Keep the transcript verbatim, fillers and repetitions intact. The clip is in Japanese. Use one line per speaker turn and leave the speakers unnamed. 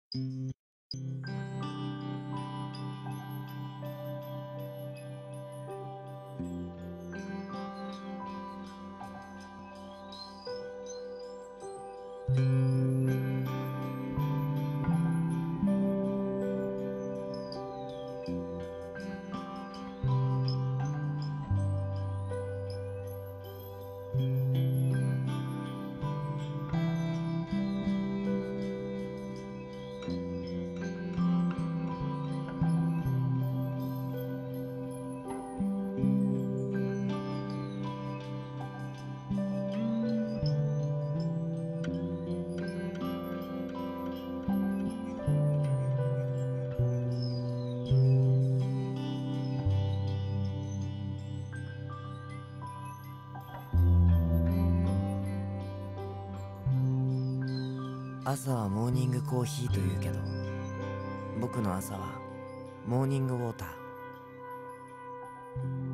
朝はモーニングコーヒーというけど、僕の朝はモーニングウォーター。